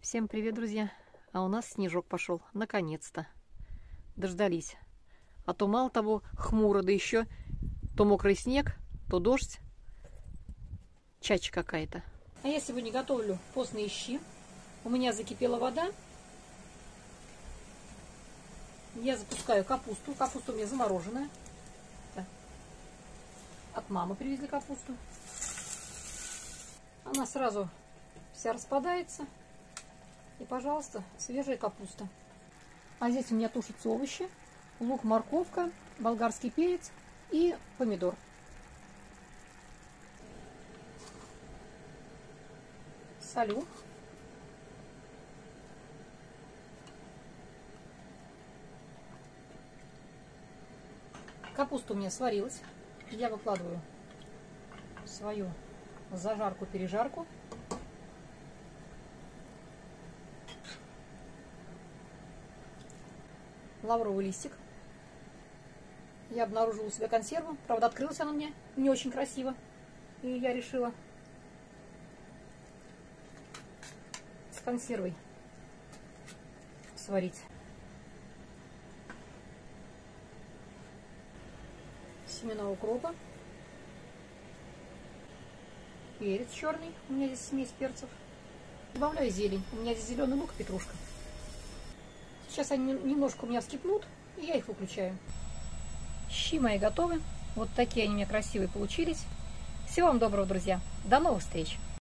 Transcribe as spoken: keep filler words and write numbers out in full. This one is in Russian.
Всем привет, друзья! А у нас снежок пошел, наконец-то. Дождались. А то мало того хмуро, да еще то мокрый снег, то дождь. Чача какая-то. А я сегодня готовлю постные щи. У меня закипела вода. Я запускаю капусту. Капуста у меня замороженная. Так. От мамы привезли капусту. Она сразу вся распадается. И, пожалуйста, свежая капуста. А здесь у меня тушатся овощи. Лук, морковка, болгарский перец и помидор. Солю. Капуста у меня сварилась. Я выкладываю свою зажарку-пережарку. Лавровый листик. Я обнаружила у себя консерву. Правда, открылась она мне не очень красиво. И я решила с консервой сварить. Семена укропа. Перец черный. У меня здесь смесь перцев. Добавляю зелень. У меня здесь зеленый лук и петрушка. Сейчас они немножко у меня вскипнут, и я их выключаю. Щи мои готовы. Вот такие они у меня красивые получились. Всего вам доброго, друзья. До новых встреч!